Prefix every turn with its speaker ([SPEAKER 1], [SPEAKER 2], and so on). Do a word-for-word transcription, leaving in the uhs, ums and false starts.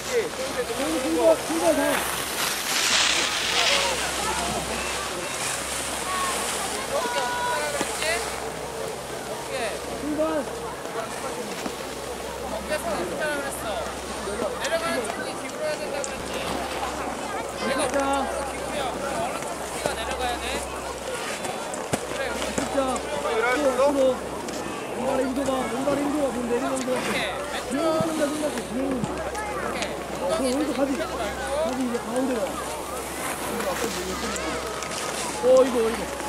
[SPEAKER 1] 중간, 중간 다. 중간.
[SPEAKER 2] 어깨에서 어떻게 하라 그랬어? 내려가는 쪽이 기울어야 된다고 그랬지? 내가 오른쪽으로 기울여. 그럼 어느 쪽 키가 내려가야 돼? 그래,
[SPEAKER 1] 진짜. 또 앞으로. 왼발 힘줘봐. 왼발 힘줘봐. 그럼 내리는 거.
[SPEAKER 2] 이렇게.
[SPEAKER 1] 뒤로
[SPEAKER 2] 왼쪽.
[SPEAKER 1] 좀더 생각해. 뒤로.
[SPEAKER 2] 이렇게.
[SPEAKER 1] 어, 그럼 오른쪽 가지. 가지 이제 가운데로. 어, 이거, 이거.